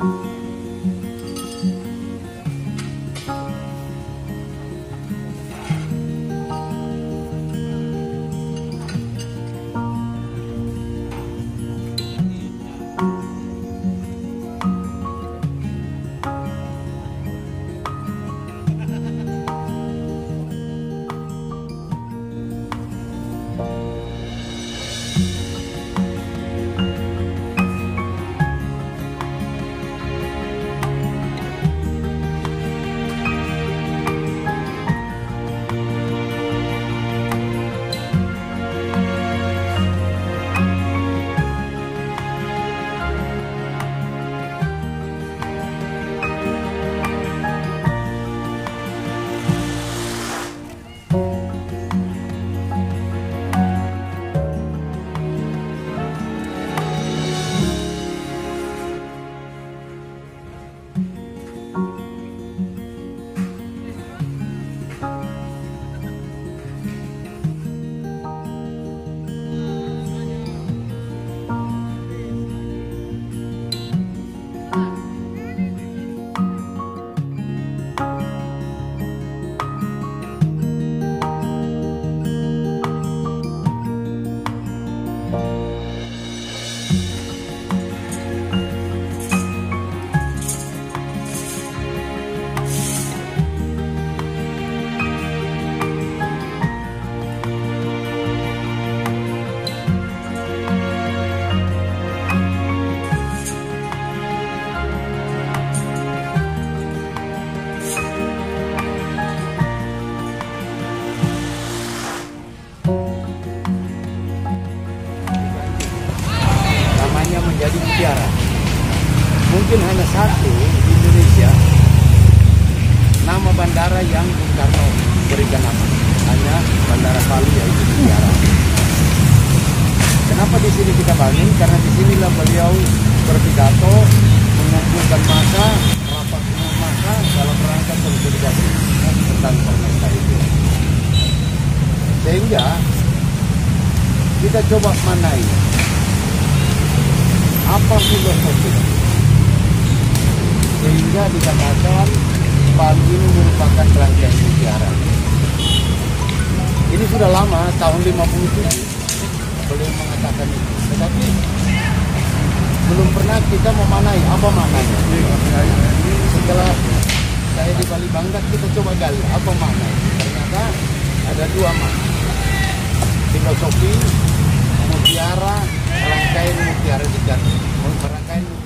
Menjadi mutiara. Mungkin hanya satu di Indonesia nama bandara yang Bung Karno berikan nama, hanya Bandara Palu, yaitu Mutiara. Kenapa di sini kita bangun? Karena di sinilah beliau berpidato, mengumpulkan massa, rapat dengan massa dalam rangka konsolidasi tentang Permesta itu. Sehingga kita coba manai apa filosofi sehingga dikatakan Palu ini merupakan rangkaian mutiara. Ini sudah lama, tahun 57 beliau mengatakan itu, tetapi belum pernah kita memanai apa maknanya. Setelah saya di Bali Bangga, kita coba gali apa maknanya. Ternyata ada dua makna: filosofi mutiara, rangkaian mutiara di Jakarta, rangkaian